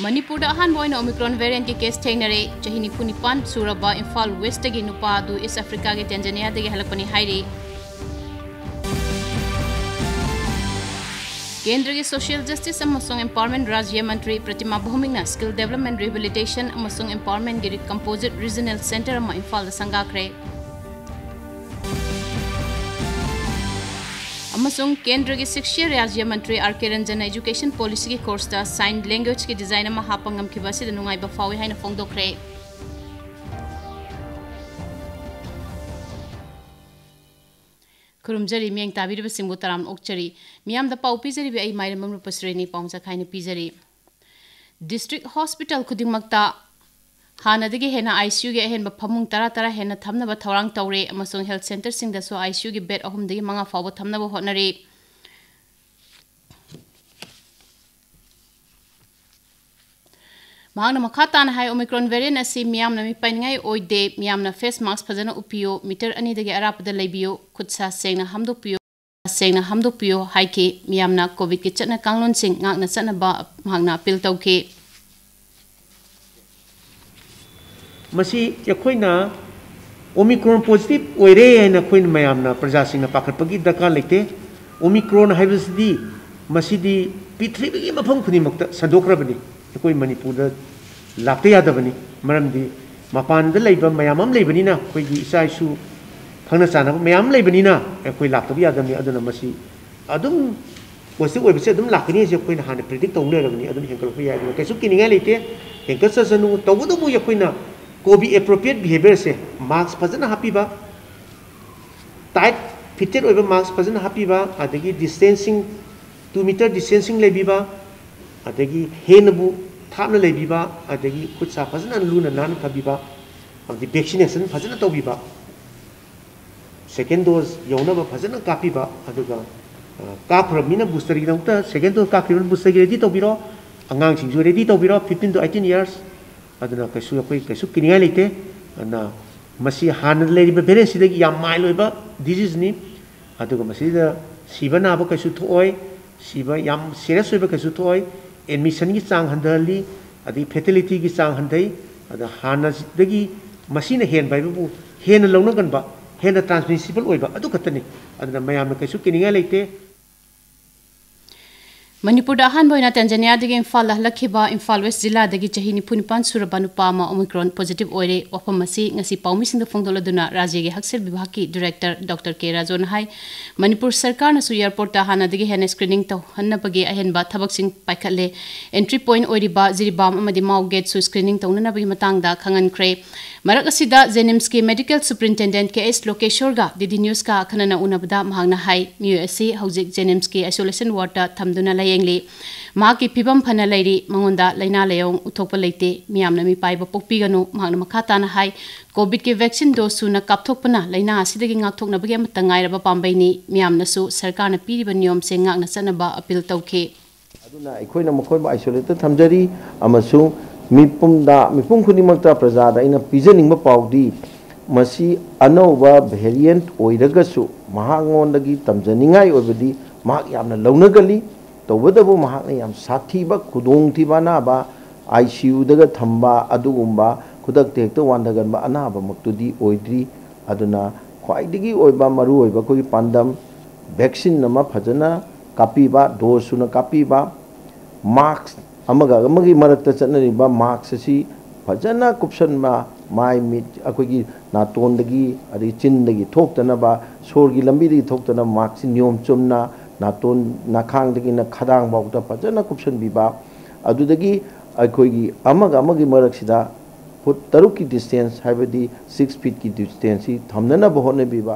मणिपुर अहान बोइन omicron variant के केस थेंगनरे चही निफुनिपान सुरबा इम्फाल वेस्ट के नुपा दु ईस्ट अफ्रीका के टेंजानिया दे हलकपनी हाइरी केंद्र के सोशल जस्टिस अमसोंग एम्पावरमेंट राज्य मंत्री प्रतिमा भौमिकना स्किल डेवलपमेंट रिहेबिलिटेशन अमसोंग एम्पावरमेंट के कंपोजिट रीजनल सेंटर अमा इम्फाल संगाखरे अमसोंग केंद्र के शिक्षा राज्य मंत्री R K Ranjan education policy की कोर्स दा साइन लैंग्वेज की डिजाइन अमा हापंगम की बसी द नुंगाई बफावे हाइन फोंगदोखरे खुरुमजरी मियंग ताबिरब सिंगबो तराम ओक्चरी मियाम द पाउ पिजरी बे आई माइरमम रुपसरेनी पाउंसा खाइने पिजरी डिस्ट्रिक्ट हॉस्पिटल खुदिंगमक्ता हानदगी हेना आईसीयू के हेन फमुंग तरा हेना थमनब थौरांग तौरे अमसोंग हेल्थ सेंटर सिंग दसो आईसीयू के बेड अहुमदगी मंगा फाव थमनब होनरे मांगना मखा ताना हाय ओमिक्रॉन वेरिएंट असी मियामना मी पाइनगाई ओइदे मियामना फेस मास्क फजना उपियो मीटर अनि दगे अरापदा लेबियो खुदसा सेंगना हमदोपियो हाइके मियामना कोविड के चटना कांगलोन सिंग ngakna चटनबा मांगना अपील तौके मसी यखोइना ओमिक्रॉन पॉजिटिव ओइरे हैना खोइन मयामना प्रजासिंगना पाखटपगी दरकार लेते ओमिक्रॉन हाइबसदी मसीदी पृथ्वीगी मफम खुदिमक्ता संदोखरबनी यखोइ मणिपुर लाक्ते यादबनी मरमदी मपान द लेबा मयामम लेबनीना खोइगी इसाइसु खंगना चाना मयाम लेबनीना यखोइ लाक्तबी यादबनी अदुना मसी अदुम पॉजिटिव ओइबसे अदुम लाकनी जे खोइना हाने प्रेडिक्ट तौलेरबनी अदुम हेंकलफु याइ कैसु किनिंगा लेते हेंकससनु तौबदबु यखोइना कोविड एप्रोप्रिएट बिहेवियर से मास्क फजन हापीबा टाइट फिटेड ओइबा मास्क फजन हापीबा अदगी डिस्टेंसिंग 2 मीटर डिस्टेंसिंग लेबीबा अदगी हेनबु थापना लेबीबा अदगी खुदसा फजन लूना नान थबीबा अदगी वैक्सीनेशन फजन तौबीबा सेकेंड डोज यौनबा फजन कापीबा अदुगा काखरमीना बूस्टर की नौता सेकेंड डोज काखरमीना बूस्टर की रेडी तौबीरो अंगांग सिंजु रेडी तौबीरो 15 to 18 years अदुना कैसु किनिया लेते ना मसी हान लेरिबा पेरेंट्स सिदगी याम माइल ओइबा डिजीज नि अदुगा मसी the सिबा Naba कैसु थोय सिबा yam serious ओइबा कैसु थोय admission की चांग हंदली अदि फेटलिटी की चांग हंदै अद हान दगी मसी न हेन बाइबु हेन लौना गनबा हेन ट्रांसमिसिबल ओइबा अदु खतनी अदुना मयाम कैसु किनिया लेते मणिपुर अहानबोइना टेंजानिया दगे इम्फाल हलखिबा इम्फाल वेस्ट जिला दगे चही निपुनिपान सुरबा नुपामा ओमिक्रॉन पॉजिटिव ओइरे वफम असी ngasi पाउमिसिंग फोंगदोलदुना राज्य के हक्सेल विभाग की डायरेक्टर डॉक्टर के राजोन हाई मणिपुर सरकार नसु एयरपोर्ट हाना दगे हेन स्क्रीनिंग तो हन्नबगे अहेनबा थबकसिंग पाइखले एंट्री पॉइंट ओइरिबा जिरिबाम अमदि माउ गेट सु स्क्रीनिंग तौननबगी मतंगदा खंगनख्रे मरक असिदा जेनिम्स के मेडिकल सुपरिटेंडेंट के एस लोकेश्वरगा डीडी न्यूज का खनना उनबदा महंगना हाई म्यूएससी हौजिक जेनिम्स के आइसोलेशन वार्ड थमदुना लायेंगली मा की फिबम फना लैरी मंगोंदा लैना लेयों उथोप लेते मियामना मी पाइबा पोकपीगनो महंगना मखाताना हाई कोविड के वैक्सीन डोज सुना कापथोकपना लैना असिदगी ngaktoknabage amata ngairaba pambaini मियामनासु सरकारना पीरिबा नियम से ngakna चनबा अपील तौखे अदुना अखोइना मखोइबा आइसोलेट थमजरी अमसु मिपुम खुनिमक्ता प्रजादा इन पिजनिंग पाउदी मसी अनौबा वेरिएंट ओइरगसु महांगोंदगी तमजनिंगाई ओइबदी महाक यामना लौनगली तौबदबु महाकना याम साथीबा खुदोंथिबा नाबा आईसीयू दगा थंबा अदुगुंबा खुदक तेक्तो वांदगनबा अनाबा मक्तुदी ओइद्री अदुना ख्वाइदगी ओइबा मरु ओइबा कोई पांदम वैक्सीन नमा फजना कापीबा डोज सुना कापीबा मास्क अमगी मरक्ता चनरिबा मास्क असी फजना कुपसनबा माइ मिट अखोगी नातोंदगी अदि चिंदगी थोक्तनबा सोरगी लंबीदगी थोक्तना मास्क नियम चुमना नातोन नाखांदगी न खदांग बाउता फजना कुपसनबिबा अदुदगी अखोगी अमगी मरक्सिदा फुट 3 की डिस्टेंस हाइबदी 6 फीट की डिस्टेंस ही थमनना बहोनेबिबा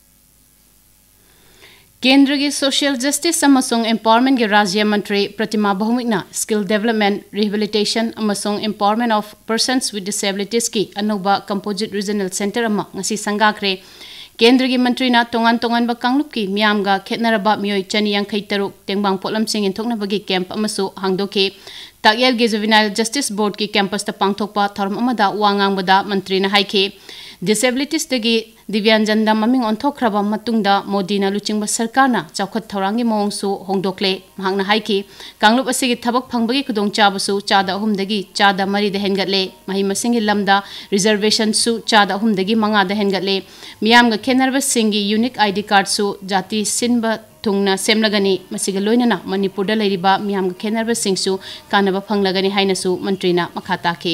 केंद्र के सोशल जस्टिस अमसोंग एम्पावरमेंट के राज्य मंत्री प्रतिमा भौमिकना स्किल डेवलपमेंट रिहेबिलिटेशन अमसोंग empowerment of persons with disabilities की अनोबा कंपोजिट रीजनल सेंटर अमा ngasi संगाखरे केंद्र के मंत्री ना तोंगान तोंगान कांगलुप की मियामगा खेतनरबा मियोय चनी यांखै तरुक तेंबांग पोलम सिंग इंथोकनबगी कैंप अमसु हांगदोके ताक्यल के जुवेनाइल जस्टिस बोर्ड की कैंपस ता पांगथोकपा थरम अमदा वांगांगबदा मंत्री ना हाइखे डिसेबिलिटीज दगी दिव्यांजनदा ममिंग ओंथोखरबा मतुंगदा मोदीना लुचिंगबा सरकारना चौखत थौरांगी मोंगसु होंदोकले महांगना हाइकी कांगलुप असिगी थबक फंगबगी खुदोंग चाबसु चादा अहुमदगी चादा मरीदा हेनगतले महि मसिंगी लमदा रिजर्वेशन सु चादा अहुमदगी मंगादा हेनगतले मियामगा खेनरबा सिंगी यूनिक आईडी कार्ड सु जाति सिनबा थुंगना सेमलगनी मसिगा लोइनना मणिपुरदा लेरिबा मियामगा खेनरबा सिंगसु कानबा फंगलगनी हाइनसु मंत्रीना मखा ताकी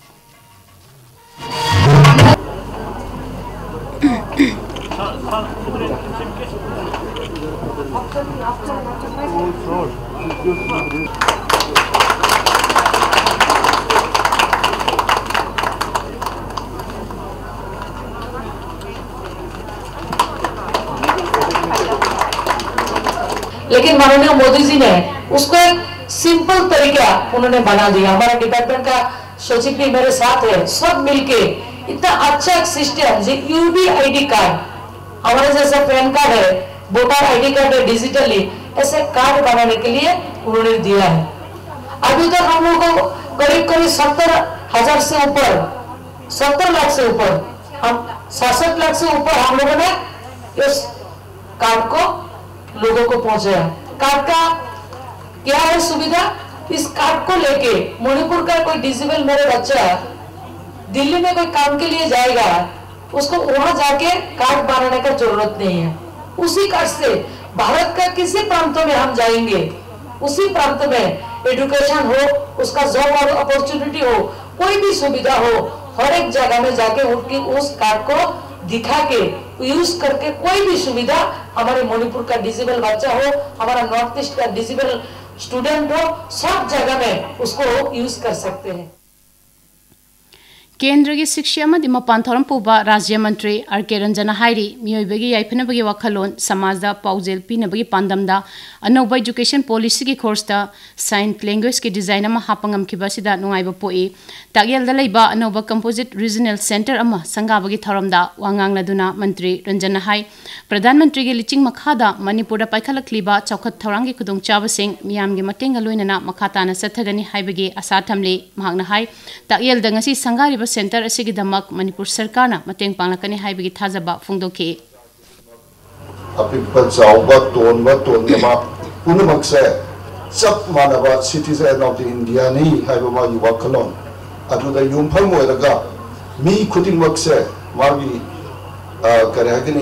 लेकिन माननीय मोदी जी ने उसको एक सिंपल तरीका उन्होंने बना दिया। हमारा डिपार्टमेंट का सचिव भी मेरे साथ है, सब मिलके इतना अच्छा एक सिस्टम जो यूबी आईडी कार्ड हमारे जैसा पैन कार्ड है, वोटर आईडी कार्ड है डिजिटली, ऐसे कार्ड बनाने के लिए उन्होंने दिया है। अभी तक हम लोगों को करीब करीब 70,000 से ऊपर 70 लाख से ऊपर हम 67 लाख से ऊपर हम लोगों ने इस कार्ड को लोगों को पहुंचाया। कार्ड का क्या है सुविधा? इस कार्ड को लेके मणिपुर का कोई डिसेबल मेरे बच्चा दिल्ली में कोई काम के लिए जाएगा, उसको वहां जाके कार्ड बनाने का जरूरत नहीं है। उसी कार्ड से भारत का किसी प्रांतों में हम जाएंगे, उसी प्रांत में एजुकेशन हो, उसका जॉब और अपॉर्चुनिटी हो, कोई भी सुविधा हो, हर एक जगह में जाके उनकी उस कार्ड को दिखा के यूज करके कोई भी सुविधा हमारे मणिपुर का डिसेबल बच्चा हो, हमारा नॉर्थ ईस्ट का डिसेबल स्टूडेंट हो, सब जगह में उसको यूज कर सकते हैं। केंद्र की शिक्षा मपान थौरम पुबा राज्य मंत्री आर.के. रंजना हाइरी मियोइबगी याइफनबगी वखलोन समाजदा पाउजेल पीनबगी पांदमदा अनौबा एजुकेशन पॉलिसी की कोर्सदा साइन लैंग्वेज की डिजाइन अमा हापंगम खिबासिदा नुंगाइबा पोई तागेलदा लैबा अनौबा कंपोजिट रीजनल सेंटर अमा संगाबगी थौरमदा वांगांगलादुना मंत्री रंजना हाई प्रधानमंत्री की लिचिंग मखादा मणिपुरदा पाइखलक्लिबा चौखत थौरांगी खुदोंग चाबसिंग मियामगी मतेंगा लोइनना मखाताना सथगनी हाइबगी आशा थमले महांगना हाई तागेलदा ngasi संगारिबा सेंटर असिगी दमक मणिपुर सरकारना mateंग पांगलकनी हाइबगी थाजबा फोंदोके अपिपा चाउबा तोनबा तोनमा पुनमक्से सब मानवा सिटीजन ऑफ द इंडिया नहीं हाइबा मा युवा खलोन अदुदा युमफल मोयरगा मी खुदिमक्से मागी करेगनी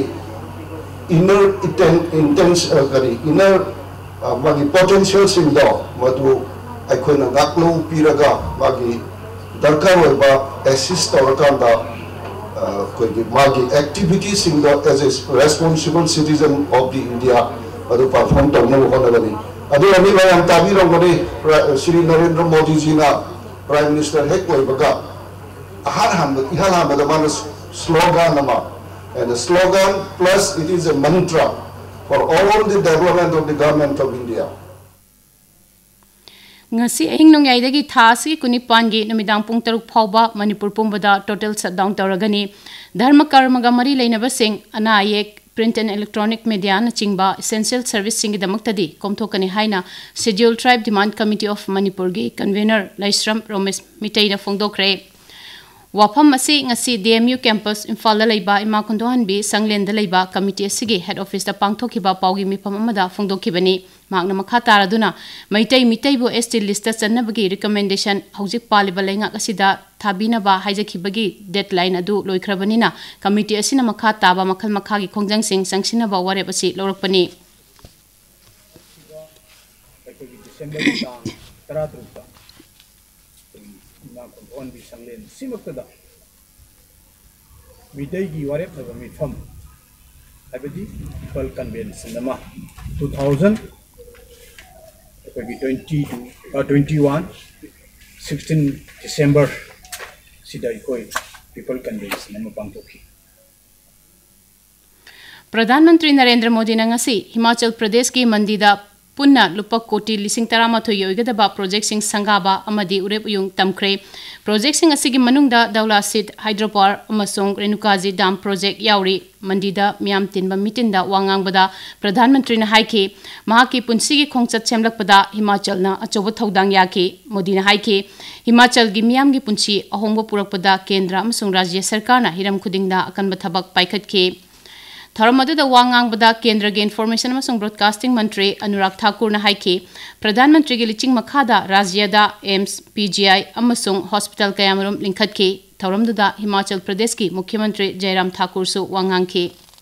इनर इंटेंस करी इनर मागी पोटेंशियल सिंगदो मदु अखोना गाकलो पीरगा मागी दरकार होइबा असिस्ट तौरकांदा कोई मागी activities in the age a responsible citizen of the India अदु परफॉर्म तौनो होनगनी अदु अमी मयम ताबीरंगनी श्री नरेंद्र मोदी जी ना प्राइम मिनिस्टर हेक होइबगा इहान हम द स्लोगन नमा and the slogan plus it is a mantra for all the development of the government of India. ngasi ahing nongyai thasi kunipangi numidang pung taruk phauba manipur pumbada total shutdown tauragani dharma karmaga mari leinaba sing ana ayek print and electronic media na chingba essential service sing damaktadi komthokani haina scheduled tribe demand committee of manipur gi convener laisram romesh mitai na phongdokre wafam asi ngasi DMU campus imphal da leiba ima kundohan bi sanglen da leiba committee asigi head office da pangthokiba paugi mifam amada phongdokhibani magna makha taraduna maitai mitai bo ST list chanabagi recommendation hojik paliba lenga asida thabina ba haijakhibagi deadline adu loikhrabani na committee asina makha taba makhal makha gi khongjang sing sangsina ba warep asi lorakpani on the sanglen simakada midai gi warep na mifam abadi pal convention nama 2021 16 December sidai koi people convention nama pangtokhi प्रधानमंत्री नरेंद्र मोदी ने ngasi Himachal Pradesh की मंदीदा पुन्ना लुपा कोटी लिसिंग तरामाथोई योगदबा project संगाबा अमदी उरेप उयुंग तमख्रे प्रोजेक्ट असिगी मनुंगदा दौला सीट हाइड्रोपावर अमसोंग रेणुकाजी डाम प्रोजेक्ट याउरी मंडीदा मियाम तिनबा मिटिंदा वांगांगबदा प्रधानमंत्री ने हाइके महाकी पुंसीगी खोंगचत सेमलकपदा हिमाचलना अचोब थौदांग याके मोदीना हाइके हिमाचल गी मियाम गी पुंसी अहोंगबा पुरकपदा केंद्र अमसोंग राज्य सरकारना हिरम खुदिंगदा अकनबा थबक पाइखतके थरम अदुदा वांगांगबदा केंद्र के इन्फॉर्मेशन अमसोंग ब्रॉडकास्टिंग मंत्री अनुराग ठाकुर ने हाइके प्रधानमंत्री के लिचिंग मखादा राज्यदा एम्स पीजीआई अमसोंग हॉस्पिटल कयामरुम लिंखतके थौरमदुदा हिमाचल प्रदेश की मुख्यमंत्री जयराम ठाकुर सु वांगांगके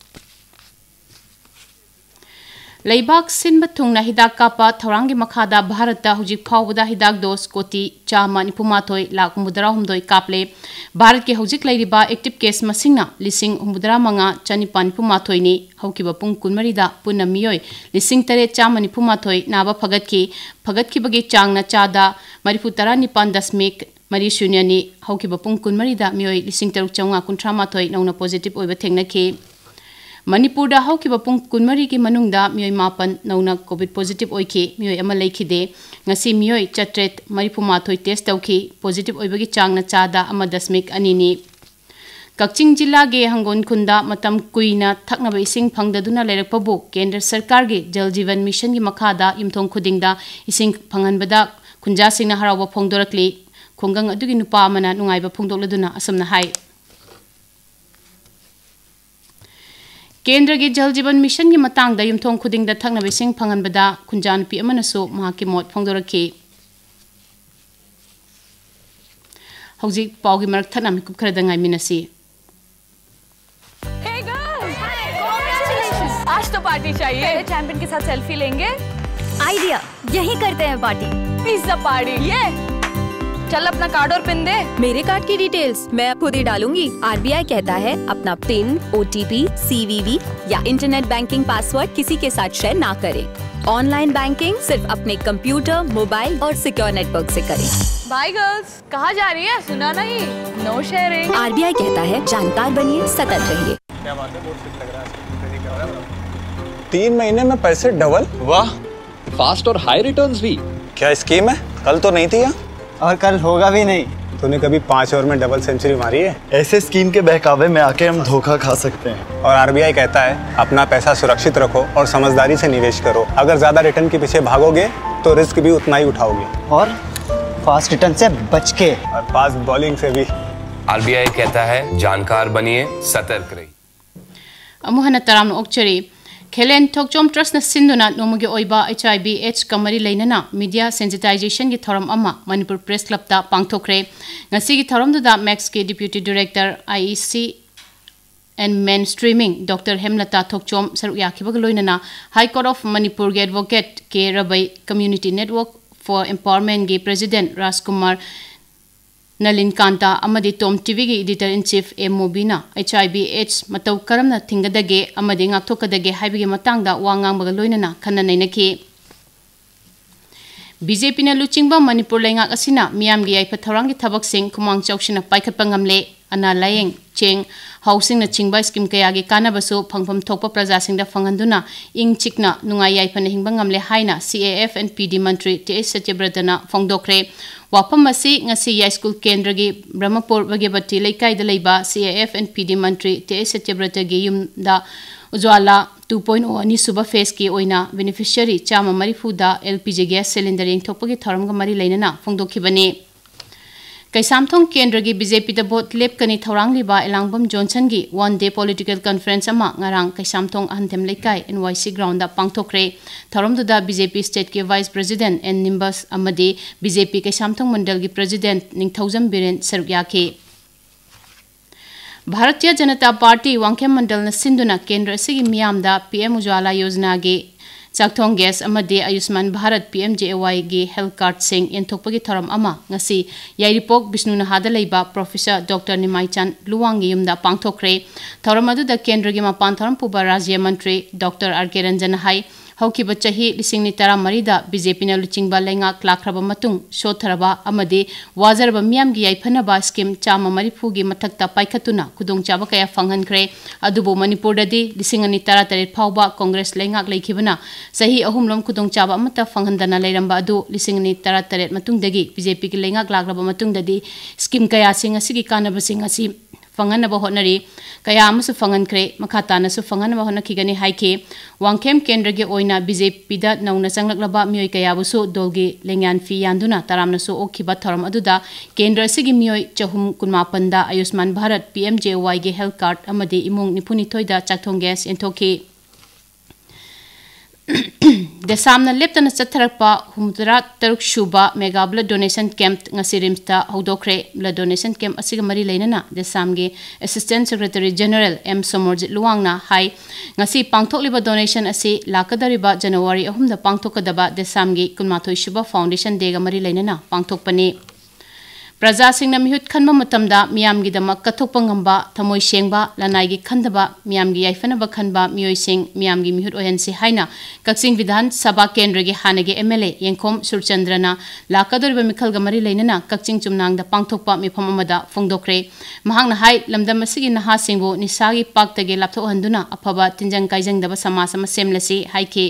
लेबाक सिनबा थुंगना हिदाक कापा थौरांगी मखादा भारत हुजिक फावदा हिदाक दोस कोटी चामा निपुमाथोय लाख हुमुदरा हुमदोय कापले भारत के हुजिक लैरिबा एक्टिव केस मसिंगना लिसिंग हुमुदरा मंगा चनिपा निपुमाथोय नि हौकिबा पुंग कुनमरीदा पुन्ना मियोय लिसिंग तरे चामा निपुमाथोय नाबा फगतकी चांगना चादा मरिफु तरा निपान दशमिक मरी शून्यनी हौकिबा पुंग कुनमरीदा मियोय लिसिंग तरुक चौंगा कुंथ्रामाथोय नौना पॉजिटिव ओइबा थेंगनखे मणिपुर हौकिबा पुंग कुनमरी की मनुंगदा मियोय मापन नौना कोविड पॉजिटिव ओइखे मियोय अमा लैखिदे ngasi मियोय चट्रेट मरिफुमाथोय टेस्ट तौखी पॉजिटिव ओइबगी चांगना चादा अमा दशमिक अनिनी कक्चिंग जिला के हंगोन खुंदा मतम कुइना थकनबा इसिंग फंगददुना लेरकपबु केंद्र सरकार के जल जीवन मिशन की मखादा युमथोंग खुदिंगदा इसिंग फंगनबदा खुंजासिंगना हरावबा फोंदोरकली खोंगंग अदुगी नुपा अमना नुंगाइबा फोंदोकलदुना असमना हाय केंद्र के जल जीवन मिशन की मतंग युमथोंग खुदिंग थकनबा इसिंग फंगनबदा खुंजानुपी अमनसु महाकी मोट फोंदोरखे हौजिक पाउगी मरक थना मिकुप खरदा ngaimiनसी आज तो पार्टी चाहिए। चैंपियन के साथ सेल्फी लेंगे। आइडिया, यही करते हैं पार्टी। Pizza party. ये चल अपना कार्ड और पिन दे। मेरे कार्ड की डिटेल्स मैं खुद ही डालूंगी। आरबीआई कहता है अपना पिन, ओटीपी, सीवीवी या इंटरनेट बैंकिंग पासवर्ड किसी के साथ शेयर ना करें। ऑनलाइन बैंकिंग सिर्फ अपने कंप्यूटर, मोबाइल और सिक्योर नेटवर्क से करें। बाय गर्ल्स, कहाँ जा रही है? सुना नहीं, नो शेयरिंग। आरबीआई कहता है जानकार बनिए, सतर्क रहिए। 3 महीने में पैसे डबल। वाह, फास्ट और हाई रिटर्न्स भी। क्या स्कीम है? कल तो नहीं थी यहाँ। और कल होगा भी नहीं। तूने कभी 5 ओवर में डबल सेंचुरी मारी है? ऐसे स्कीम के बहकावे में आके हम धोखा खा सकते हैं। और आरबीआई कहता है अपना पैसा सुरक्षित रखो और समझदारी से निवेश करो। अगर ज्यादा रिटर्न के पीछे भागोगे तो रिस्क भी उतना ही उठाओगे। और फास्ट रिटर्न से बच के। और फास्ट बॉलिंग से भी। आरबीआई कहता है जानकार बनिए, सतर्क रहिए। अमुहना तराम ओक्चरी खेलें थोकचोम ट्रस्ट सिंधुना नोमगे ओइबा HIV/AIDS कमरी लेनना मीडिया सेंसिटाइजेशन की थोरम अमा मणिपुर प्रेस क्लब ता पांगथोखरे ngasi की थोरम दुदा मैक्स के deputy director IEC and main streaming doctor Hemlata Thokchom सरुक याखिबग लोइनना हाई कोर्ट ऑफ मणिपुर के advocate K Rabei community network for empowerment के प्रेसिडेंट राजकुमार नलिन कांता अमदी टॉम टीवी की एडिटर इन चीफ एम मोबीना HIV/AIDS मतौ करमना थिंगदगे अमदी ngaktokadage हाइबगे मतंगदा वांगांबग लोइनना खन्ना नैनके बीजेपी ने लुचिंगबा मणिपुर लेंगाक असिना मियामगी याइफा थौरांगी थबकसिंग खुमांग चौक्सिना पाइखतपा ngamle अना लायेंग चेंग हाउसिंग न चिंगबा स्कीम कयागी कानाबसु फंगफम थोकपा प्रजासिंगदा फंगंदुना इंग चिकना नुंगाई याइफा हिंगबा ngamle हाइना CAF and PD मंत्री TS सत्यव्रतना फोंगदोखरे वाफम मसी ngasi या स्कूल केंद्र की ब्रह्मपुर बगेबती लेकाइदा लेबा CAF and PD मंत्री TS सत्यव्रतगी युमदा उज्वाला 2.0 अनि सुबह फेस की ओइना बेनिफिशियरी चामा मरीफुदा LPG गैस सिलेंडर इंथोपगी थरमगा मरी लेनना फोंगदोखिबने कैसामथोंग केंद्र की बीजेपी द वोट लेपकनी थौरांगलिबा एलांगबम जॉनसन की 1 डे पॉलिटिकल कॉन्फ्रेंस अमा ngarang Keisamthong Ahanthem Leikai NYC ground दा पांगथोखरे थौरमदुदा बीजेपी स्टेट के वाइस प्रेसिडेंट एन निम्बस अमदी बीजेपी कैसामथोंग मंडल की प्रेसिडेंट निंगथौजम बिरेन सरुक याखे भारतीय जनता पार्टी वांगखेम मंडल न सिंधुना केंद्र से मियामदा PM उज्वाला योजना के चाकथोंग गैस अमदे आयुष्मान भारत PMJAY गे हेल्थ कार्ड सिंह एंथोपगी थरम अमा ngasi याइरिपोक विष्णुनहादा लेबा प्रोफेसर डॉक्टर निमाईचान लुवांगी युमदा पांगथोखरे थरम अदुदा केंद्र के मपान थरम पुबा राज्य मंत्री डॉक्टर RK रंजन हाई हौकिब चाही लिसिंगनि तरा मरीदा बीजेपी न लुचिंगबा लेंगाक लाखरबा मतुंग सोथरबा अमदे वाजरबा मियामगी याइफनबा स्कीम चामा मरीफुगी मथक्ता पाइखतुना खुदोंचाबा कया फंगनख्रे अदुबो मणिपुरददी लिसिंगनि तरा तरेट फावबा कांग्रेस लेंगाक लेखिबना सही अहुमलोम खुदोंचाबा अमता फंगनदना लेरंबा अदु लिसिंगनि तरा तरेट मतुंगदगी बीजेपी की लेंगाक लाखरबा मतुंगददी स्कीम कया सिंग असिगी कानबसिंग असि फंगनबा होनरी कया अमसु फंगनख्रे मखातानसु फंगनबा होनखिगनि हाइके वांखेम केंद्र के ओइना बीजेपी दा नौना चंगलबा मियोय कयाबुसु दोलगी लेंगान फी यान्दुना तरामनसु ओखिबा थरम अदुदा केंद्र सिगी मियोय चहुम कुनमापंदा आयुष्मान भारत PMJY के हेल्थ कार्ड अमदि इमुंग निपुनिथोयदा चाक्थोंग गैस एंथोखी देसामना लेप्तना चथरकपा हुमदरा तरुक शुबा mega blood donation camp ngasi rimsta haudokhre blood donation camp asiga mari leinana desamge assistant secretary general M Somorjit Luwangna hai ngasi pangthokliba donation asi lakadariba January 3 da pangthokadaba desamge kunmathoi shuba foundation day ga mari leinana pangthokpani प्रजा सिंह मिहुत खनब मतमदा मियामगी दमक कथोकप ngamba थमोय सेंगबा लनाइगी खंदबा मियामगी याइफनबा खनबा मियोय Singh मियामगी मिहुत ओयनसी हाइना Kakching Vidhan Sabha केंद्र के हानगे MLA यंखोम सुरचंद्रना लाकदोरिबा मिखल गमरी लेनना Kakching चुमनांग दा पांगथोकपा मिफम अमदा फोंगदोखरे महांगना high लमदम असिगी नहा सिंगबो निसागी पाक्तगे लापथो हंदुना अफबा तिंजंग काइजंग दबा समाज सम सेमलसी हाइके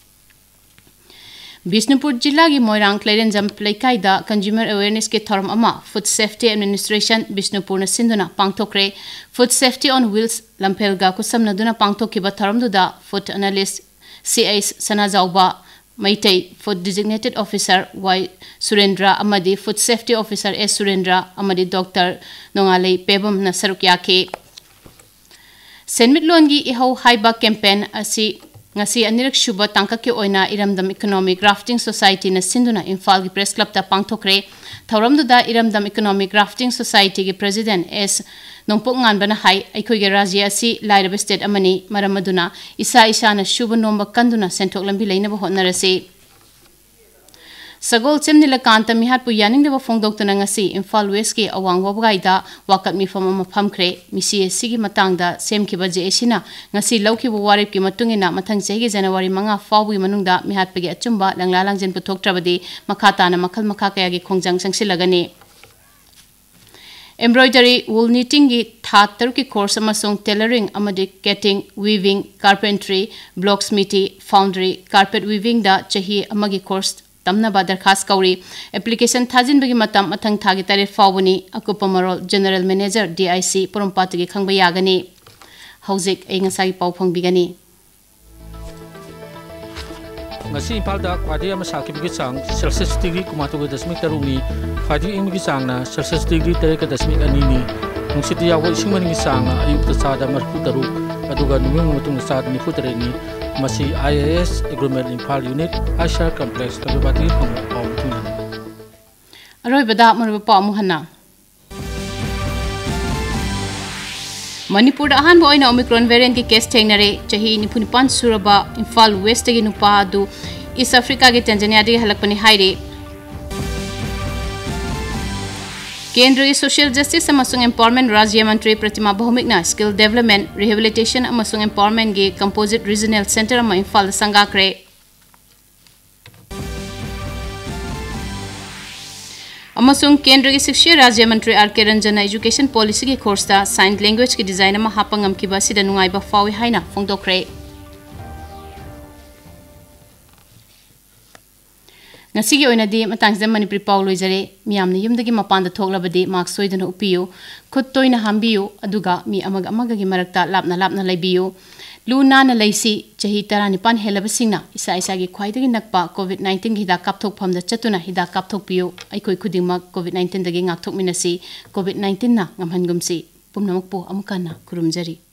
बिष्णुपुर जिला की मोइरांग क्लेरेंजम लेकाइदा कंज्यूमर अवेयरनेस के थॉर्म अमा फूड सेफ्टी एडमिनिस्ट्रेशन बिष्णुपुर न सिंधुना पांगथोक्रे फूड सेफ्टी ऑन व्हील्स लंफेलगा कुसमनदुना पांगथोकिबा थॉर्मदुदा food analyst CH Sanajaoba Meitei food designated officer Y Surendra अमदी food safety officer S Surendra अमदी डॉक्टर नोंगालै पेबम न सरुक याखे सेनमिटलोनगी इहौ हाइबा कैंपेन असि ngasi anirak shuba tangka ke oina iramdam economic rafting society na sinduna Imphal gi press club ta pangthokre thauramdu da iramdam economic rafting society gi president S nongpok nganbana hai aikhoi ge rajya asi lairab state amani maramaduna isa na shuba nomba kanduna senthok lambi leina ba honarase Sagol Chemnila Kanta Mihat pu yaning deba phongdoktuna ngasi Imphal West ki awang wabgaida wakat mi fam ma phamkhre misi sigi matangda semkhiba je esina ngasi lawkhibu warip ki matungina mathang chegi January 5 fawbi manungda mihat pegi achumba langla langjen puthoktrabadi makhata na makhal makha kaya gi khongjang sangsilagani Embroidery wool knitting gi tha taruki course amasung tailoring amadi cutting weaving carpentry blocksmithy foundry carpet weaving da chahi amagi course तमना दरखास्त कौरी application थाजिन बगी मतम मथंग थागी तारीख फावनी अकुपा मरोल जनरल मैनेजर DIC पुरमपात की खंगबा यागनी हौजिक ए ngसाई पाव फंगबिगनी ngasi impal da kwadi ama sakib gi chang celsius degree kumato ga dasmik taruni kwadi ing gi chang na celsius degree tere ka dasmik ani ni nungsiti yawo isingman gi chang ayuk ta sada marfu taru aduga numing mutung sada ni futere ni masi IAS agreement Imphal unit Asha complex tabati hong pau tuna aroi bada marba pa muhanna Manipur ahan bo oina Omicron variant ki case thengnare chahi nipunipan suraba Imphal West gi nupa du East Africa ge Tanzania de halakpani haire केंद्र की social justice अमसुंग empowerment राज्य मंत्री प्रतिमा बहुमिकना skill development rehabilitation अमसुंग empowerment के composite regional centre अमा इम्फाल संगाख्रे अमसुंग केंद्र की शिक्षा राज्य मंत्री RK रंजन एजुकेशन पॉलिसी की कोर्स दा साइन लैंग्वेज की डिजाइन अमा हापंगम की बसिदा नुंगाइबा फावी हाइना फोंगदोख्रे ngasi oinadi matangda manipur pauloi jare miyamna yumdagi mapanda thoklabadi mark soidana upiyu khut toina hambiyu aduga mi amaga gi marakta lapna laibiyu luna na laisi chahi 19 helabasingna isa gi khwaidagi nakpa covid-19 gi da kapthok phamda chatuna hida kapthok piyu aikoi khudingmak covid-19 dagi ngakthok minasi covid-19 na ngamhangumsi pumnamakpo amukana kurumjari